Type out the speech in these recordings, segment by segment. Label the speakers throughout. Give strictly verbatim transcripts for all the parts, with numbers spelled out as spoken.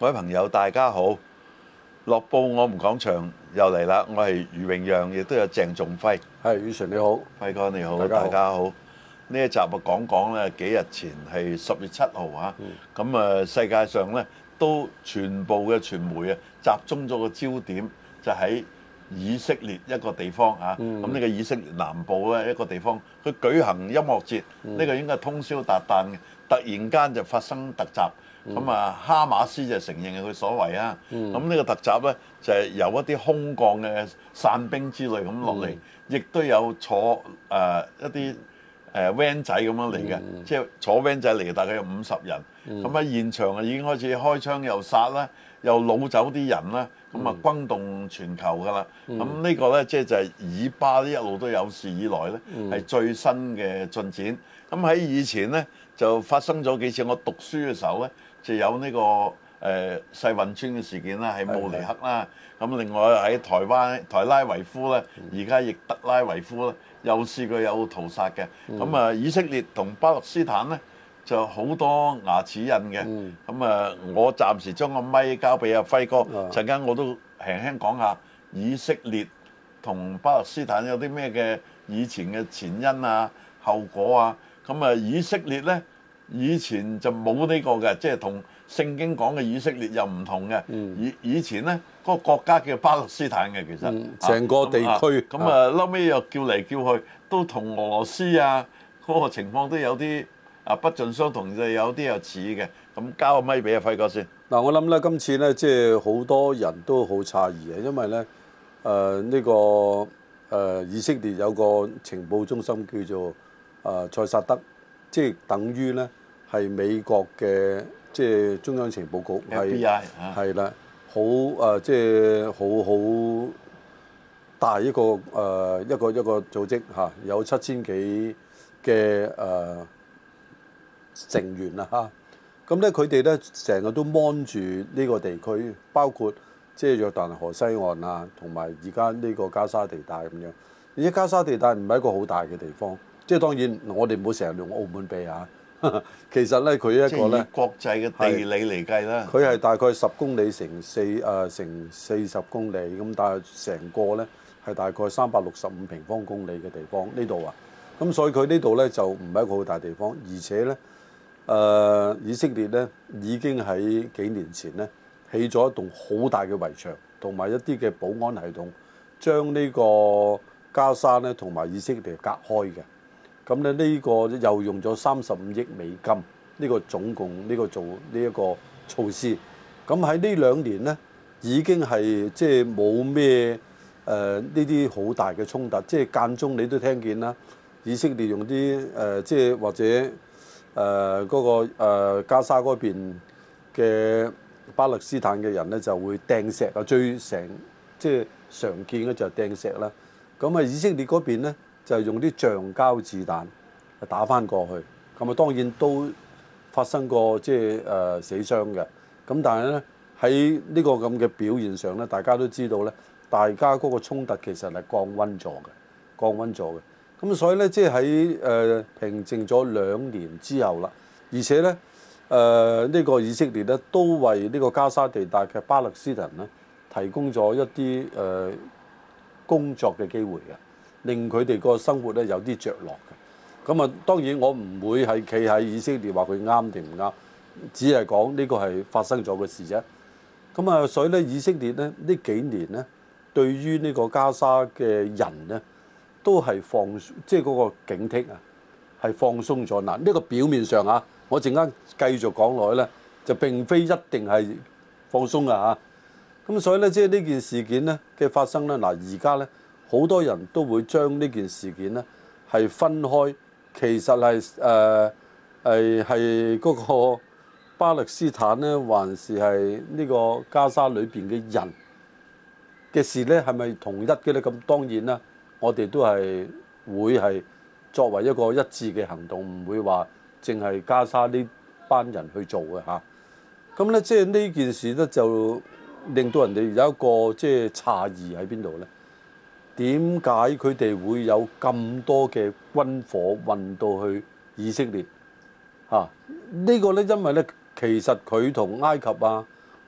Speaker 1: 各位朋友，大家好！樂報我們講場又嚟啦，我係余榮讓，亦都有鄭仲輝。
Speaker 2: 係，宇純你好，
Speaker 1: 輝哥你好，
Speaker 2: 大家好
Speaker 1: 大家好。呢一集啊講講咧，幾日前係十月七號啊，咁啊世界上咧都全部嘅傳媒啊集中咗個焦點就喺以色列一個地方啊，咁呢個以色列南部咧一個地方，佢舉行音樂節，呢個應該係通宵達旦嘅，突然間就發生突襲。咁啊，哈馬斯就承認係佢所為啊。咁呢個突襲咧就係由一啲空降嘅傘兵之類咁落嚟，亦都有坐誒一啲誒 van 仔咁樣嚟嘅，即係坐 van 仔嚟嘅，大概有五十人。咁喺現場啊已經開始開槍又殺啦，又擄走啲人啦，咁啊轟動全球㗎啦。咁呢個咧即係就係以巴呢一路都有事以來咧係最新嘅進展。咁喺以前咧就發生咗幾次，我讀書嘅時候咧。就有呢、這個誒、呃、世運村嘅事件啦，喺慕尼黑啦。咁另外喺台灣台拉維夫咧，而家亦特拉維夫咧，又試過有屠殺嘅。咁啊、嗯，以色列同巴勒斯坦咧就好多牙齒印嘅。咁啊、嗯，我暫時將個咪交俾阿輝哥，陣間、嗯、我都輕輕講下以色列同巴勒斯坦有啲咩嘅以前嘅前因啊、後果啊。咁啊，以色列咧。以前就冇呢個嘅，即係同聖經講嘅以色列又唔同嘅。以以前咧，嗰個國家叫巴勒斯坦嘅，其實
Speaker 2: 成個地區。
Speaker 1: 咁啊，後尾又叫嚟叫去，都同俄羅斯啊嗰個情況都有啲啊不盡相同，就有啲又似嘅。咁交個咪俾阿輝哥先。
Speaker 2: 嗱，我諗咧，今次咧，即係好多人都好詫異嘅，因為咧，誒呢個誒以色列有個情報中心叫做誒塞薩德，即係等於咧。係美國嘅即係中央情報局係係啦，好誒即係好好大一個誒、呃、一個一個組織嚇、啊，有七千幾嘅誒成員啦嚇。咁咧佢哋咧成日都 mon 住呢個地區，包括即係約旦河西岸啊，同埋而家呢個加沙地帶咁樣。而家加沙地帶唔係一個好大嘅地方，即係當然我哋唔好成日用澳門比嚇。其實咧，佢一個咧
Speaker 1: 國際嘅地理嚟計啦，
Speaker 2: 佢係大概十公里乘四誒、呃、乘四十公里咁，但係成個咧係大概三百六十五平方公里嘅地方呢度啊。咁所以佢呢度咧就唔係一個好大地方，而且咧誒、呃、以色列咧已經喺幾年前咧起咗一棟好大嘅圍牆，同埋一啲嘅保安系統，將呢個加沙咧同埋以色列隔開嘅。咁咧呢個又用咗三十五億美金，呢、這個總共呢個做呢一個措施。咁喺呢兩年呢，已經係即係冇咩誒呢啲好大嘅衝突，即係間中你都聽見啦。以色列用啲誒、呃、即係或者誒嗰、呃那個、呃、加沙嗰邊嘅巴勒斯坦嘅人咧就會掟石啊，最成即係常見嘅就係掟石啦。咁啊以色列嗰邊咧。就係用啲橡膠子彈打翻過去，咁啊當然都發生過即係誒死傷嘅。咁但係咧喺呢個咁嘅表現上咧，大家都知道咧，大家嗰個衝突其實係降溫咗嘅，降溫咗嘅。咁所以咧，即係喺誒平靜咗兩年之後啦，而且咧誒呢個以色列咧都為呢個加沙地帶嘅巴勒斯坦咧提供咗一啲誒工作嘅機會嘅。令佢哋個生活咧有啲着落嘅，咁啊當然我唔會係企喺以色列話佢啱定唔啱，只係講呢個係發生咗嘅事啫。咁啊，所以咧以色列咧呢幾年咧，對於呢個加沙嘅人咧，都係放即係嗰個警惕啊，係放鬆咗。嗱，呢個表面上啊，我陣間繼續講落去咧，就並非一定係放鬆啊嚇。咁所以咧，即係呢件事件咧嘅發生咧，嗱而家咧。好多人都會將呢件事件呢係分開，其實係誒係係嗰個巴勒斯坦呢，還是係呢個加沙裏邊嘅人嘅事呢？係咪同一嘅呢？咁當然啦，我哋都係會係作為一個一致嘅行動，唔會話淨係加沙呢班人去做嘅嚇。咁呢，即係呢件事呢，就令到人哋有一個即係詫異喺邊度呢？點解佢哋會有咁多嘅軍火運到去以色列？嚇、啊、呢、呢個呢，因為呢，其實佢同埃及啊，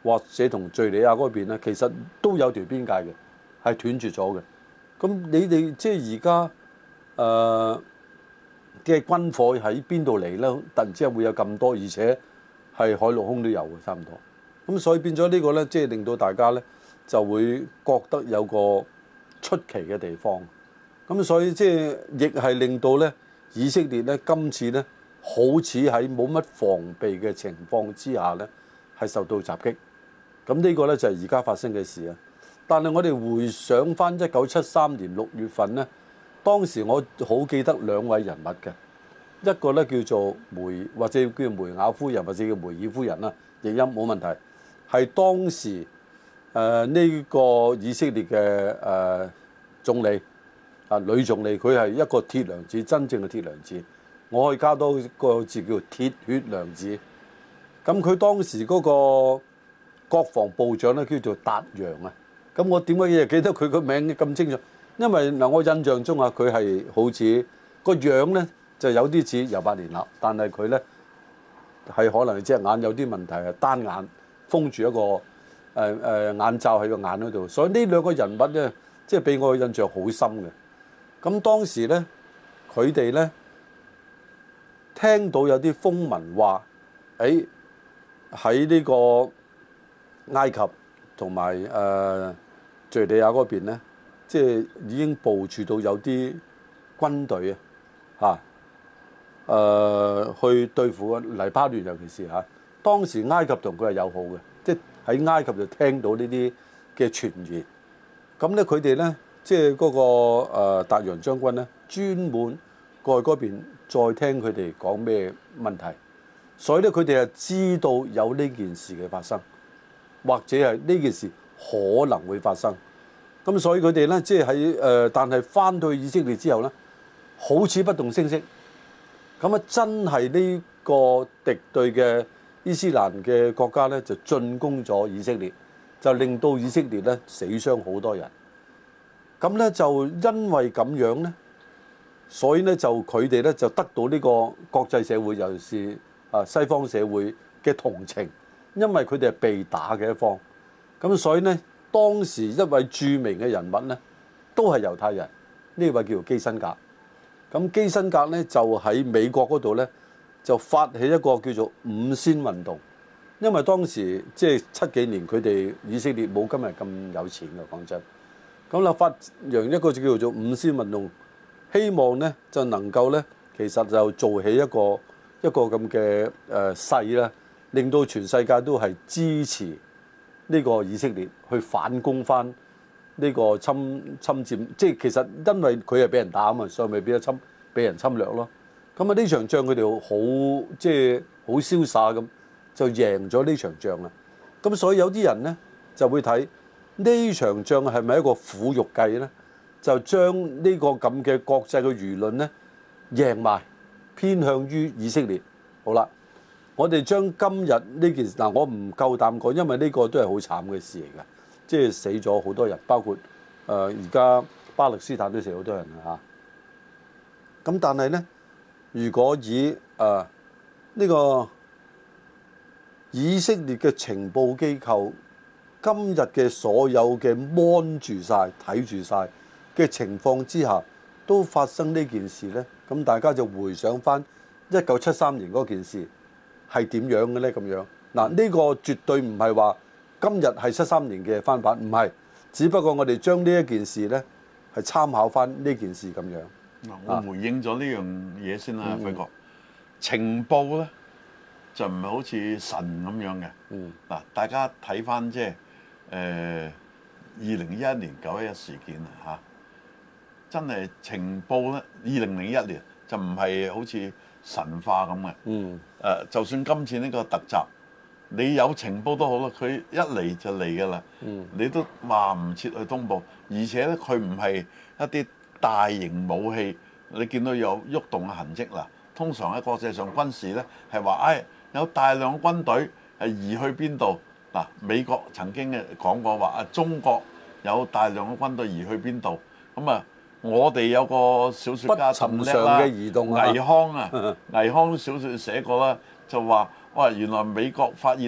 Speaker 2: 或者同敍利亞嗰邊咧，其實都有條邊界嘅，係斷絕咗嘅。咁你哋即係而家誒嘅軍火喺邊度嚟咧？突然之間會有咁多，而且係海陸空都有嘅，差唔多。咁所以變咗呢個咧，即係令到大家咧就會覺得有個出奇嘅地方。咁所以即係亦係令到咧以色列咧今次咧好似喺冇乜防備嘅情況之下咧係受到襲擊。咁呢個咧就係而家發生嘅事啊！但係我哋回想翻一九七三年六月份咧，當時我好記得兩位人物嘅，一個咧叫做梅或者叫梅雅夫人或者叫梅爾夫人啦，譯音冇問題，係當時誒呢、呃這個以色列嘅誒、呃、總理啊女總理，佢係一個鐵娘子，真正嘅鐵娘子，我可以加多個字叫鐵血娘子。咁佢當時嗰個國防部長咧叫做達揚啊。咁我點解亦記得佢個名咁清楚？因為嗱，我印象中啊，佢係好似個樣咧就有啲似尤伯連納，但係佢咧係可能隻眼有啲問題，係單眼封住一個誒誒、呃、眼罩喺個眼嗰度，所以呢兩個人物咧，即係俾我印象好深嘅。咁當時咧，佢哋咧聽到有啲風聞話，誒喺呢個埃及同埋誒敍利亞嗰邊咧，即係已經部署到有啲軍隊啊，嚇、呃、誒去對付黎巴嫩，尤其是嚇、啊。當時埃及同佢係友好嘅，即係喺埃及就聽到呢啲嘅傳言。咁咧佢哋咧，即係嗰個誒達揚將軍咧，專門過去嗰邊再聽佢哋講咩問題，所以咧佢哋係知道有呢件事嘅發生，或者係呢件事可能會發生。咁所以佢哋咧，即係喺誒，但係翻到去以色列之後咧，好似不動聲色。咁啊，真係呢個敵對嘅伊斯蘭嘅國家咧，就進攻咗以色列，就令到以色列咧死傷好多人。咁咧就因為咁樣咧，所以咧就佢哋咧就得到呢個國際社會，尤其是啊西方社會嘅同情，因為佢哋係被打嘅一方。咁所以咧，當時一位著名嘅人物咧，都係猶太人，呢位叫做基辛格。咁基辛格咧就喺美國嗰度咧，就發起一個叫做五仙運動。因為當時即係七幾年，佢哋以色列冇今日咁有錢嘅，講真。咁啦，發揚一個叫做五仙運動，希望咧就能夠咧，其實就做起一個一個咁嘅誒勢啦，令到全世界都係支持呢個以色列去反攻翻呢個侵侵佔，即係其實因為佢係俾人打啊嘛，所以咪變咗侵俾人侵略咯。咁啊呢場仗佢哋好即係好瀟灑咁就贏咗呢場仗啦。咁所以有啲人咧就會睇呢場仗係咪一個苦肉計咧？就將呢個咁嘅國際嘅輿論咧贏埋，偏向於以色列。好啦。我哋將今日呢件事嗱，我唔夠膽講，因為呢個都係好慘嘅事嚟㗎，即係死咗好多人，包括誒而家巴勒斯坦都死好多人啦嚇。咁但係咧，如果以誒呢、呃呢個以色列嘅情報機構今日嘅所有嘅 mon 住晒、睇住晒嘅情況之下，都發生呢件事咧，咁大家就回想翻一九七三年嗰件事。係點樣嘅咧？咁樣嗱，呢個絕對唔係話今日係七三年嘅翻版，唔係，只不過我哋將呢一件事咧係參考翻呢件事咁樣。
Speaker 1: 嗱，我回應咗呢樣嘢先啦，輝哥。情報咧就唔係好似神咁樣嘅。嗱，大家睇翻即係誒二零一一年九一一事件啊嚇，真係情報咧，二零零一年就唔係好似神化咁嘅。嗯。誒，就算今次呢個突襲，你有情報都好啦，佢一嚟就嚟㗎啦。嗯。你都話唔切去通報，而且咧佢唔係一啲大型武器，你見到有喐動嘅痕跡啦。通常喺國際上軍事咧係話，誒有大量軍隊係移去邊度嗱？美國曾經嘅講過話，啊中國有大量嘅軍隊移去邊度？咁啊，我哋有個小説家咁叻啦，倪匡啊，倪匡小説寫過啦，就話哇原來美國發現咧，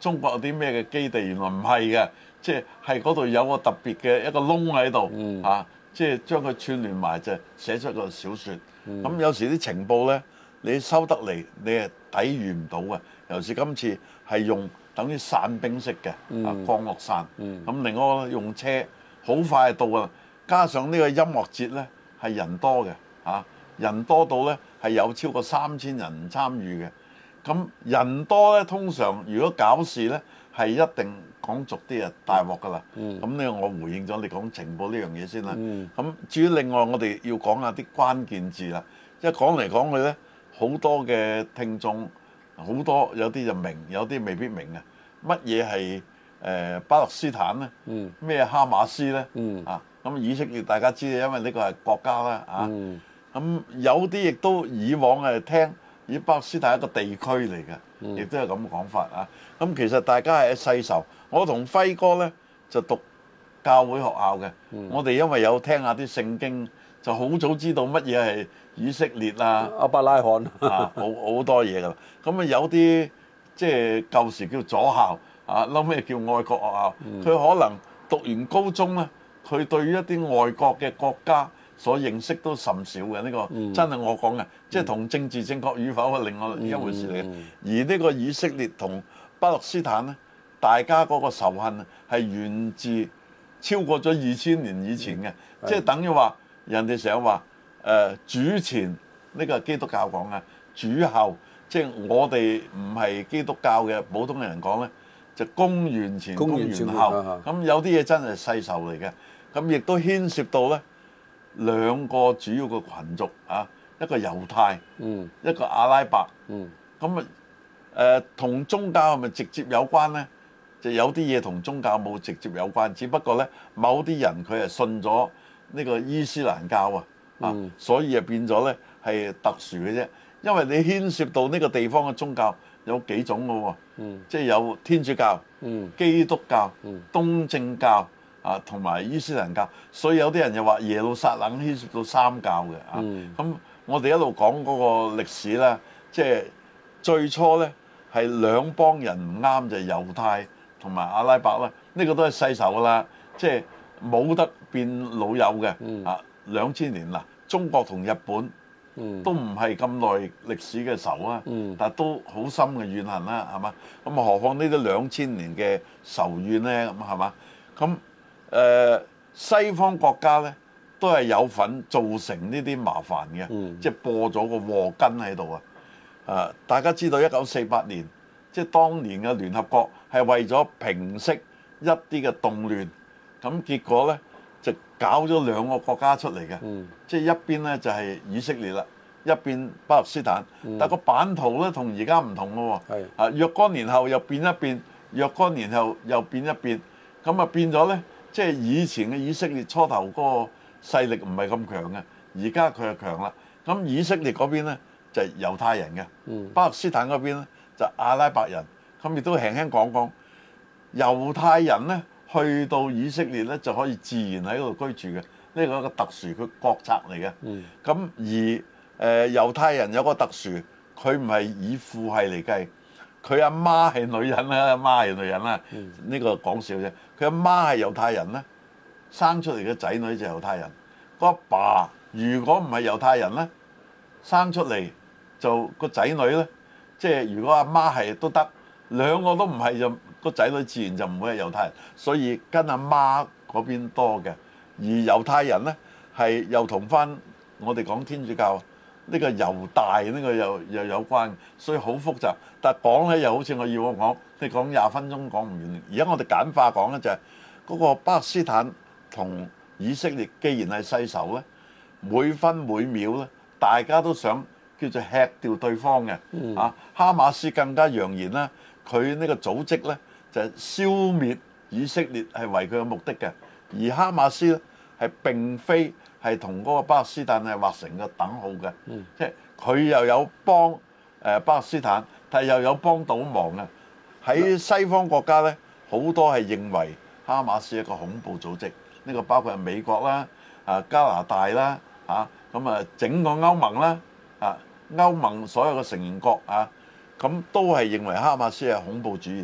Speaker 1: 中國有啲咩嘅基地，原來唔係嘅，即係係嗰度有個特別嘅一個窿喺度，
Speaker 2: 嗯
Speaker 1: 啊，即係將佢串聯埋就寫出個小説。咁、
Speaker 2: 嗯
Speaker 1: 有時啲情報呢，你收得嚟，你係抵禦唔到嘅。尤其是今次係用等於散兵式嘅，
Speaker 2: 嗯
Speaker 1: 啊降落傘。咁、
Speaker 2: 嗯
Speaker 1: 另外用車好快就到㗎啦。加上呢個音樂節呢，係人多嘅，啊人多到呢係有超過三千人參與嘅。咁人多咧，通常如果搞事咧，係一定講俗啲啊，大鑊噶啦。咁呢、嗯、我回應咗你講情報呢樣嘢先啦。咁、嗯、至於另外我哋要講下啲關鍵字啦，一講嚟講去咧，好多嘅聽眾好多有啲就明，有啲未必明嘅。乜嘢係誒巴勒斯坦咧？咩、嗯、哈馬斯咧？嗯、啊咁以色列大家知道，因為呢個係國家啦。啊咁、嗯、有啲亦都以往係聽。以巴勒斯坦係一個地區嚟嘅，亦都係咁講法啊。咁其實大家係世仇。我同輝哥呢就讀教會學校嘅，嗯、我哋因為有聽下啲聖經，就好早知道乜嘢係以色列啊、
Speaker 2: 亞伯拉罕
Speaker 1: 啊，好好多嘢㗎。咁啊有啲即係舊時叫左校啊，後尾叫愛國學校。佢、嗯、可能讀完高中呢，佢對於一啲外國嘅國家所認識都甚少嘅，呢、這個真係我講嘅，嗯、即係同政治正確與否係另外一回事嚟嘅。嗯、而呢個以色列同巴勒斯坦呢，大家嗰個仇恨係源自超過咗二千年以前嘅，嗯、即係等於話人哋成日話誒主前呢、這個係基督教講嘅，主後即係我哋唔係基督教嘅普通人講呢，就公元前、公元後。咁有啲嘢真係世仇嚟嘅，咁亦都牽涉到呢。兩個主要嘅群族啊，一個猶太，嗯、一個阿拉伯，咁啊誒同宗教係咪直接有關呢？就有啲嘢同宗教冇直接有關，只不過呢，某啲人佢係信咗呢個伊斯蘭教啊，啊，嗯、所以啊變咗呢係特殊嘅啫。因為你牽涉到呢個地方嘅宗教有幾種嘅喎，嗯、即係有天主教、嗯、基督教、嗯、東正教。啊，同埋伊斯蘭教，所以有啲人又話耶路撒冷牽涉到三教嘅啊。咁、嗯、我哋一路講嗰個歷史啦，即係最初呢係兩幫人唔啱，就係、猶太同埋阿拉伯啦。呢、這個都係世仇噶啦，即係冇得變老友嘅、嗯、啊。兩千年啦，中國同日本都唔係咁耐歷史嘅仇啊，嗯、但都好深嘅怨恨啦，係嘛？咁啊，何況呢啲兩千年嘅仇怨呢？咁係嘛？咁誒、呃、西方國家咧都係有份造成呢啲麻煩嘅，嗯、即係播咗個禍根喺度啊！啊，大家知道一九四八年，即係當年嘅聯合國係為咗平息一啲嘅動亂，咁結果咧就搞咗兩個國家出嚟嘅，嗯、即係一邊咧就係、是、以色列啦，一邊巴勒斯坦，嗯、但個版圖咧同而家唔同嘅喎，是啊若干年後又變一變，若干年後又變一變，咁啊變咗咧。即係以前嘅以色列初頭嗰個勢力唔係咁強嘅，而家佢係強啦。咁以色列嗰邊咧就係、猶太人嘅，嗯、巴勒斯坦嗰邊咧就阿拉伯人。咁亦都輕輕講講，猶太人咧去到以色列咧就可以自然喺嗰度居住嘅，呢個係一個特殊嘅國策嚟嘅。咁、嗯、而誒、呃、猶太人有個特殊，佢唔係以父系嚟計。佢阿媽係女人啦，阿媽係女人啦，呢、嗯、個講笑啫。佢阿媽係猶太人咧，生出嚟嘅仔女就係猶太人。個阿爸如果唔係猶太人咧，生出嚟就個仔女咧，即係如果阿媽係都得，兩個都唔係就個仔女自然就唔會係猶太人。所以跟阿媽嗰邊多嘅，而猶太人咧係又同翻我哋講天主教。呢個猶大呢個又又有關，所以好複雜。但係講咧又好似我要我講，你講廿分鐘講唔完。而家我哋簡化講咧就係嗰個巴勒斯坦同以色列，既然係世仇咧，每分每秒咧，大家都想叫做吃掉對方嘅。嗯、啊，哈馬斯更加揚言啦，佢呢個組織咧就係消滅以色列係為佢嘅目的嘅，而哈馬斯咧係並非。係同嗰個巴勒斯坦係劃成個等號嘅，嗯、即係佢又有幫誒巴勒斯坦，但係又有幫倒忙嘅。喺西方國家咧，好多係認為哈馬斯係一個恐怖組織，呢、呢個包括係美國啦、啊加拿大啦、嚇咁啊整個歐盟啦、啊歐盟所有嘅成員國啊，咁都係認為哈馬斯係恐怖主義。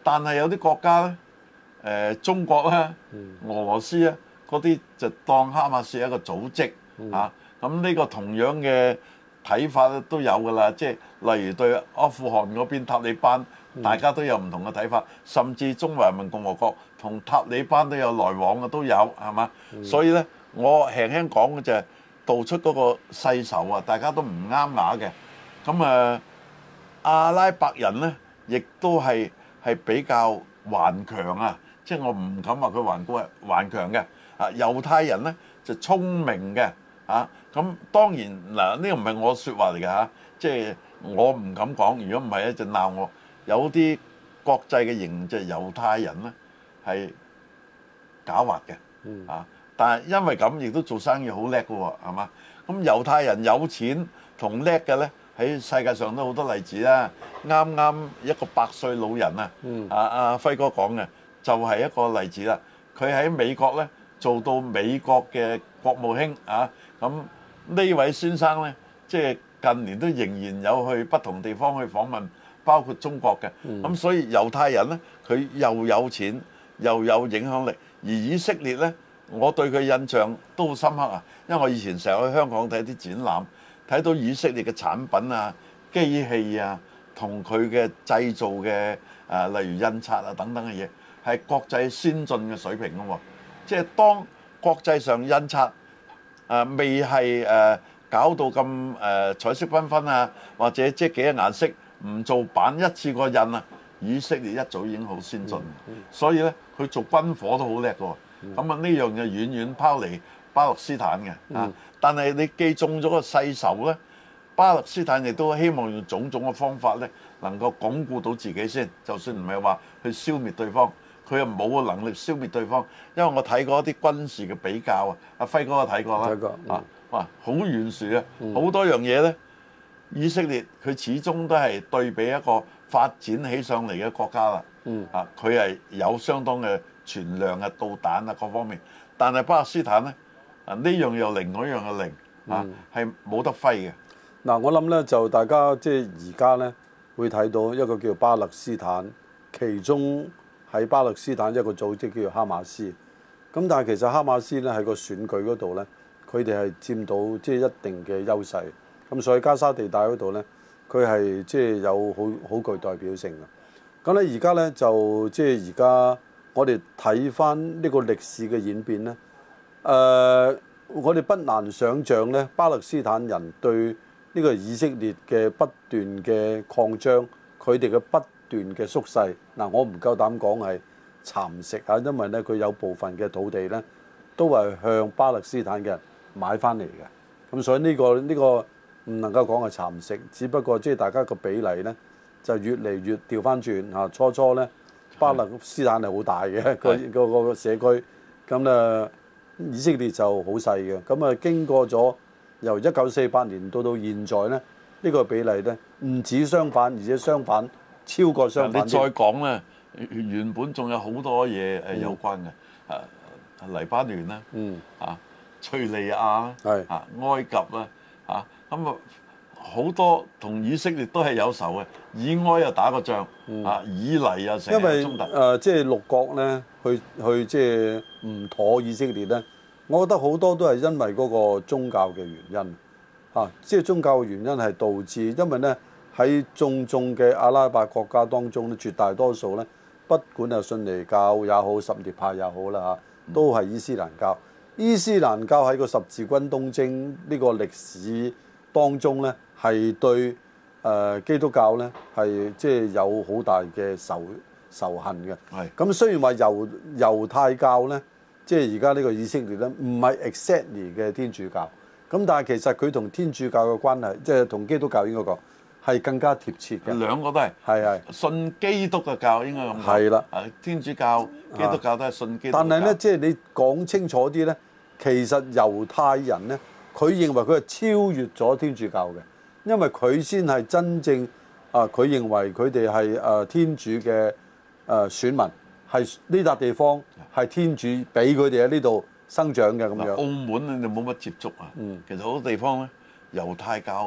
Speaker 1: 但係有啲國家咧，誒、呃、中國啦、俄羅斯咧，嗰啲就當哈馬斯係一個組織嚇。咁呢個同樣嘅睇法咧都有㗎啦，即係例如對阿富汗嗰邊塔利班，大家都有唔同嘅睇法，甚至中華人民共和國同塔利班都有來往嘅都有，係嘛？所以咧，我輕輕講嘅就係道出嗰個世仇啊，大家都唔啱牙嘅。咁啊，阿拉伯人咧，亦都係係比較頑強啊，即係我唔敢話佢頑固係頑強嘅。啊，猶太人咧就聰明嘅。啊，咁當然嗱，呢個唔係我説話嚟㗎嚇，即係我唔敢講。如果唔係咧，就鬧我。有啲國際嘅形勢，猶太人咧係狡猾嘅，啊，但係因為咁，亦都做生意好叻㗎喎，係嘛？咁猶太人有錢同叻嘅咧，喺世界上都好多例子啦。啱啱一個百歲老人啊，啊阿輝哥講嘅就係一個例子啦。佢喺美國咧做到美國嘅國務卿啊。咁呢位先生呢，即係近年都仍然有去不同地方去訪問，包括中國嘅。咁所以猶太人呢，佢又有錢又有影響力。而以色列呢，我對佢印象都好深刻啊，因為我以前成日去香港睇啲展覽，睇到以色列嘅產品啊、機器啊，同佢嘅製造嘅啊，例如印刷啊等等嘅嘢，係國際先進嘅水平㗎喎。即係當國際上印刷誒未係誒搞到咁誒彩色繽紛啊，或者即係幾個顏色唔做版一次過印啊，以色列一早已經好先進，所以咧佢做軍火都好叻嘅喎。咁啊呢樣嘢遠遠拋離巴勒斯坦嘅啊，但係你記中咗個世仇咧，巴勒斯坦亦都希望用種種嘅方法咧，能夠鞏固到自己先，就算唔係話去消滅對方。佢又冇個能力消滅對方，因為我睇過一啲軍事嘅比較啊，阿輝哥睇過啦，睇過啊，哇，好懸殊啊，好多樣嘢咧。以色列佢始終都係對比一個發展起上嚟嘅國家啦，啊，佢係有相當嘅存量嘅導彈啊各方面，但係巴勒斯坦咧啊呢樣又零，嗰樣又零，啊係冇得揮嘅。
Speaker 2: 嗱，我諗咧就大家即係而家咧會睇到一個叫巴勒斯坦，其中喺巴勒斯坦一個組織叫做哈馬斯，咁但係其實哈馬斯咧喺個選舉嗰度咧，佢哋係佔到即係一定嘅優勢，咁所以加沙地帶嗰度咧，佢係即係有好好具代表性嘅。咁咧而家咧就即係而家我哋睇翻呢個歷史嘅演變咧，誒、呃，我哋不難想像咧，巴勒斯坦人對呢個以色列嘅不斷嘅擴張，佢哋嘅不斷嘅縮細，嗱，我唔夠膽講係蠶食啊，因為咧佢有部分嘅土地咧都係向巴勒斯坦嘅人買翻嚟嘅，咁所以呢個呢個唔能夠講係蠶食，只不過即係大家個比例咧就越嚟越調翻轉嚇。初初咧巴勒斯坦係好大嘅個個個社區，咁咧以色列就好細嘅，咁啊經過咗由一九四八年到到現在咧，呢個比例咧唔止相反，而且相反。超過相反。
Speaker 1: 你再講咧，原本仲有好多嘢誒有關嘅，啊黎巴嫩啦，啊敍利亞啦，啊埃及啦，啊咁啊好多同以色列都係有仇嘅，以埃又打過仗，啊以黎又成日衝突。
Speaker 2: 因為誒即係六國咧，去去即係唔妥以色列咧，我覺得好多都係因為嗰個宗教嘅原因，啊即係宗教嘅原因係導致，因為咧。喺眾眾嘅阿拉伯國家當中咧，絕大多數咧，不管係遜尼教也好，什葉派也好啦嚇，都係伊斯蘭教。伊斯蘭教喺個十字軍東征呢個歷史當中咧，係對誒基督教咧係即係有好大嘅仇仇恨嘅。係。咁雖然話猶猶太教咧，即係而家呢個以色列咧，唔係 exactly 嘅天主教，咁但係其實佢同天主教嘅關係，即係同基督教應該講。係更加貼切嘅，
Speaker 1: 兩個都係係係信基督嘅教應該咁講。係啦，啊天主教、基督教都係信基督教。但係咧，即係你講清楚啲咧，其實猶太人咧，佢認為佢係超越咗天主教嘅，因為佢先係真正啊，佢認為佢哋係誒天主嘅誒選民，係呢笪地方係天主俾佢哋喺呢度生長嘅咁樣。 澳門你冇乜接觸啊？嗯，其實好多地方咧，猶太教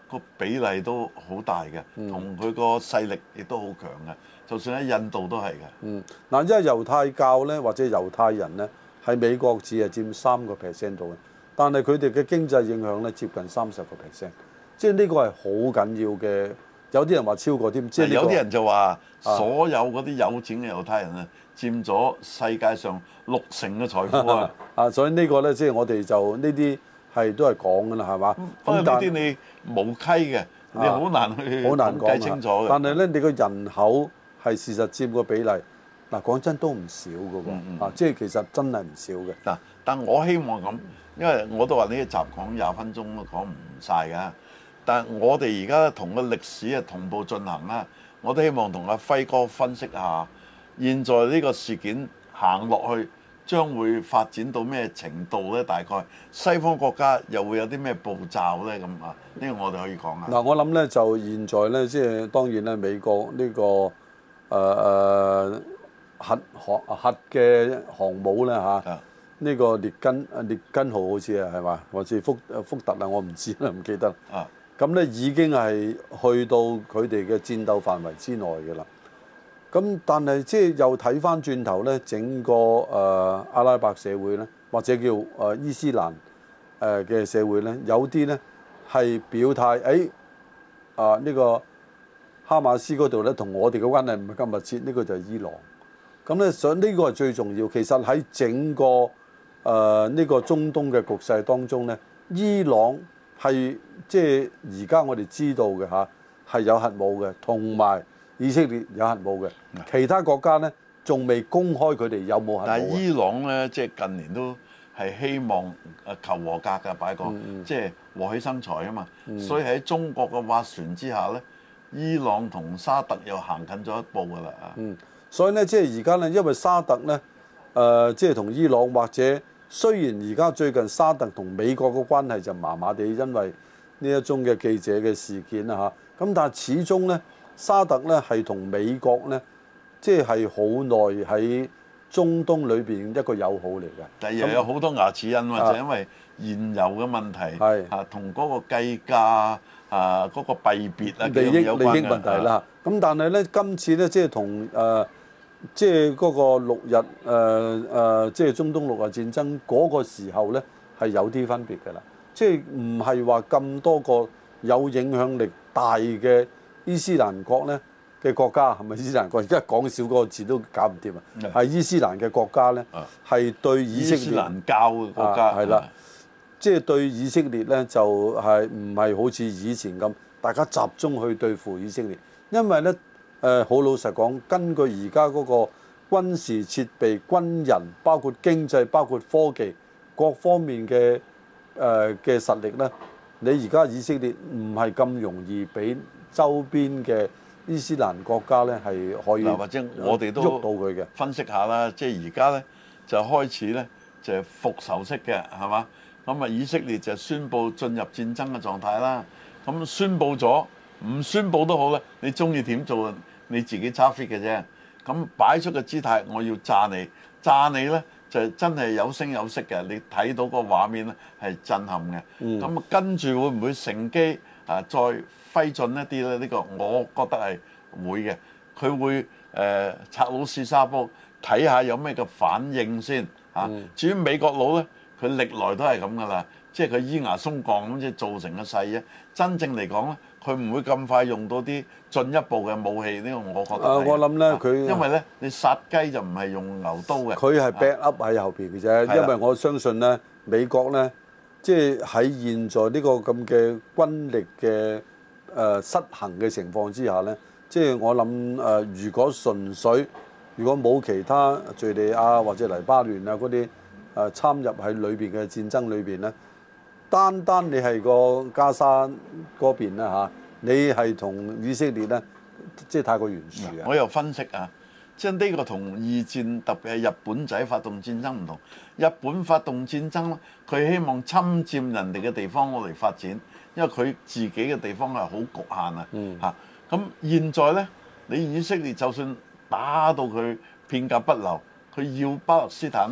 Speaker 1: 個比例都好大嘅，同佢個勢力亦都好強嘅。就算喺印度都係嘅。
Speaker 2: 嗯，嗱，因為猶太教咧或者猶太人咧喺美國只係佔三個 percent 度嘅，但係佢哋嘅經濟影響咧接近三十個 percent，即係呢個係好緊要嘅。有啲人話超過添，即係、這個、
Speaker 1: 有啲人就話所有嗰啲有錢嘅猶太人啊，佔咗世界上六成嘅財富啊！
Speaker 2: 啊，所以呢個咧即係我哋就呢啲係都係講㗎啦，係嘛？
Speaker 1: 不過呢啲你無稽嘅，你好難去
Speaker 2: 好難
Speaker 1: 計清楚嘅。
Speaker 2: 但係咧，你個人口係事實佔個比例，嗱講真都唔少㗎喎，嗯嗯啊，即係其實真係唔少嘅。
Speaker 1: 嗱，但我希望咁，因為我都話呢一集講廿分鐘都講唔晒㗎。但係我哋而家同個歷史啊同步進行啦，我都希望同阿輝哥分析下，現在呢個事件行落去將會發展到咩程度咧？大概西方國家又會有啲咩步驟咧？咁啊，呢個我哋可以講下。
Speaker 2: 嗱，我諗咧就現在咧，即係當然咧，美國呢、這個誒誒、呃、核航核嘅航母咧嚇，呢、啊、的個列根啊列根號好似啊係嘛，或者福福特啊，我唔知啦，唔記得。啊。咁咧已經係去到佢哋嘅戰鬥範圍之內嘅啦。咁但係即係又睇翻轉頭咧，整個誒、呃、阿拉伯社會咧，或者叫誒、呃、伊斯蘭誒嘅社會咧，有啲咧係表態，誒啊呢個哈馬斯嗰度咧，同我哋嘅關係唔係咁密切，呢、這個就係伊朗。咁咧想呢個係最重要。其實喺整個誒呢、呃這個中東嘅局勢當中咧，伊朗係即係而家我哋知道嘅嚇係有核武嘅，同埋以色列有核武嘅，其他國家咧仲未公開佢哋有冇核武。
Speaker 1: 但係伊朗咧，即係近年都係希望誒求和格嘅擺個，即係、嗯、和氣生財啊嘛。嗯、所以喺中國嘅斡旋之下咧，伊朗同沙特又行近咗一步㗎啦啊。
Speaker 2: 嗯，所以咧即係而家咧，因為沙特咧誒即係同伊朗或者。雖然而家最近沙特同美國嘅關係就麻麻地，因為呢一宗嘅記者嘅事件啦嚇。咁但係始終咧，沙特咧係同美國咧，即係好耐喺中東裏邊一個友好嚟嘅。
Speaker 1: 但係又有好多牙齒印，或者因為燃油嘅問題，係啊，同嗰個計價啊，嗰個幣別啊，
Speaker 2: 利益利益問題啦。咁但係咧，今次咧即係同誒。即係嗰個六日誒誒、呃呃，即係中東六日戰爭嗰個時候咧，係有啲分別㗎啦。即係唔係話咁多個有影響力大嘅伊斯蘭國咧嘅國家，係咪伊斯蘭國？而家講少嗰個字都搞唔掂啊！係伊斯蘭嘅國家咧，係對以色列
Speaker 1: 伊斯蘭教嘅國家
Speaker 2: 係啦，即係對以色列咧就係唔係好似以前咁，大家集中去對付以色列，因為咧。誒好、呃、老實講，根據而家嗰個軍事設備、軍人，包括經濟、包括科技各方面嘅誒嘅實力咧，你而家以色列唔係咁容易俾周邊嘅伊斯蘭國家咧係可以，
Speaker 1: 或者我哋都
Speaker 2: 喐到佢嘅
Speaker 1: 分析下啦。即係而家咧就開始咧就係復仇式嘅係嘛？咁啊以色列就宣布進入戰爭嘅狀態啦。咁宣布咗。唔宣佈都好咧，你中意點做你自己揸 fit 嘅啫。咁擺出個姿態，我要炸你，炸你咧就真係有聲有色嘅。你睇到個畫面咧係震撼嘅。咁啊、嗯、跟住會唔會乘機啊再揮進一啲咧？呢、呢個我覺得係會嘅。佢會誒、呃、拆佬試沙煲，睇下有咩嘅反應先嚇。啊嗯、至於美國佬咧，佢歷來都係咁噶啦，即係佢依牙鬆槓咁即係造成個勢啫。真正嚟講咧。佢唔會咁快用到啲進一步嘅武器，呢個我覺得。
Speaker 2: 誒，我諗咧，佢
Speaker 1: 因為咧，你殺雞就唔係用牛刀嘅。
Speaker 2: 佢係 back up 喺後邊嘅啫，因為我相信咧，美國咧，即係喺現在呢個咁嘅軍力嘅誒失衡嘅情況之下咧，即係我諗誒，如果純粹如果冇其他敍利亞或者黎巴嫩啊嗰啲誒參入喺裏邊嘅戰爭裏邊咧。單單你係個加沙嗰邊啦嚇，你係同以色列咧，即係太過懸殊啊！
Speaker 1: 我又分析啊，即係呢個同二戰特別係日本仔發動戰爭唔同。日本發動戰爭咧，佢希望侵佔人哋嘅地方我嚟發展，因為佢自己嘅地方係好局限啊嚇。咁、嗯、現在咧，你以色列就算打到佢片甲不留，佢要巴勒斯坦咧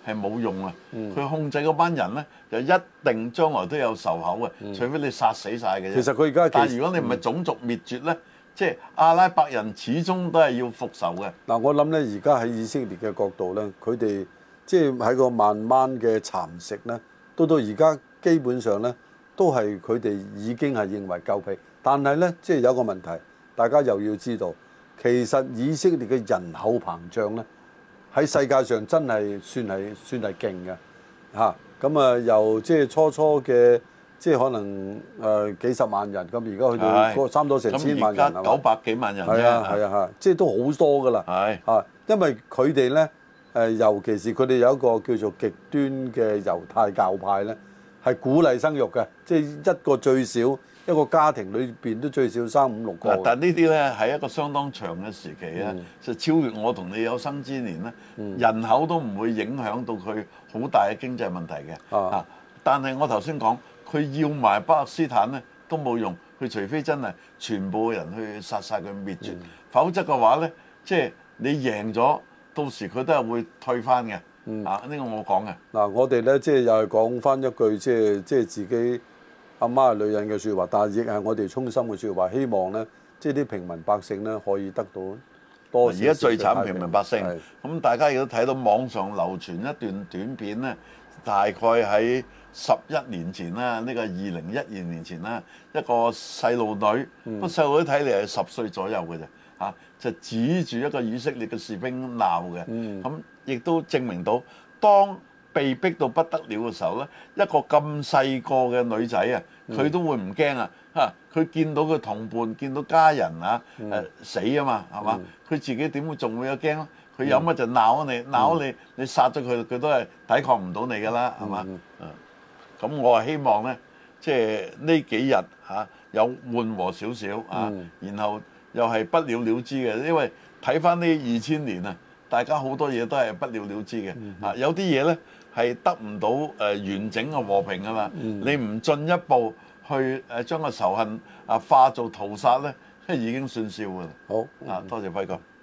Speaker 1: 係冇用啊！
Speaker 2: 嗯
Speaker 1: 佢控制嗰班人咧，就一定將來都有仇口嘅，
Speaker 2: 嗯
Speaker 1: 除非你殺死晒嘅啫。
Speaker 2: 其實佢而家
Speaker 1: 但係如果你唔係種族滅絕咧，即係阿拉伯人始終都係要復仇嘅。
Speaker 2: 嗱，我諗咧，而家喺以色列嘅角度咧，佢哋即係喺個慢慢嘅蠶食咧，到到而家基本上咧，都係佢哋已經係認為夠皮。但係咧，即係有一個問題，大家又要知道，其實以色列嘅人口膨脹咧，喺世界上真係算係算係勁嘅嚇。咁啊，由即係初初嘅即係可能誒、呃、幾十萬人，咁而家去到個差唔多成千萬人
Speaker 1: 咁而家九百幾萬人啫。
Speaker 2: 係啊係啊係，即係都好多噶啦。
Speaker 1: 係
Speaker 2: 啊，因為佢哋咧誒，尤其是佢哋有一個叫做極端嘅猶太教派咧，係鼓勵生育嘅，即係一個最少一個家庭裏邊都最少生五六個。
Speaker 1: 嗱，但係呢啲咧係一個相當長嘅時期啊，
Speaker 2: 嗯
Speaker 1: 就超越我同你有生之年咧，
Speaker 2: 嗯
Speaker 1: 人口都唔會影響到佢好大嘅經濟問題嘅。
Speaker 2: 啊
Speaker 1: 啊，但係我頭先講，佢要埋巴勒斯坦咧都冇用，佢除非真係全部人去殺晒佢滅絕，
Speaker 2: 嗯
Speaker 1: 否則嘅話咧，即係你贏咗，到時佢都係會退翻嘅。
Speaker 2: 嗯
Speaker 1: 啊，呢個我講嘅。
Speaker 2: 嗱，我哋咧即係又係講翻一句，即係即係自己阿媽係女人嘅説話，但係亦係我哋衷心嘅説話，希望咧即係啲平民百姓咧可以得到多少少嘅太平。
Speaker 1: 而家最慘平民百姓，
Speaker 2: 係
Speaker 1: 咁大家亦都睇到網上流傳一段短片咧，大概喺十一年前啦，呢個二零一二年前啦，一個細路女，
Speaker 2: 嗯
Speaker 1: 個細路女睇嚟係十歲左右嘅啫，嚇就指住一個以色列嘅士兵鬧嘅，
Speaker 2: 嗯
Speaker 1: 咁亦都證明到當被逼到不得了嘅時候咧，一個咁細個嘅女仔啊，佢都會唔驚啊！嚇，佢見到佢同伴，見到家人啊，誒死啊嘛，係嘛？佢自己點會仲會有驚咧？佢有乜就鬧你，鬧你，你殺咗佢，佢都係抵抗唔到你㗎啦，係嘛？嗯，咁我係希望咧，即係呢幾日嚇有緩和少少啊，然後又係不了了之嘅，因為睇翻呢二千年啊。大家好多嘢都係不了了之嘅，啊有啲嘢呢係得唔到誒完整嘅和平㗎嘛，你唔進一步去誒將個仇恨啊化做屠殺呢，已經算少㗎啦。
Speaker 2: 好
Speaker 1: 啊，多謝輝哥。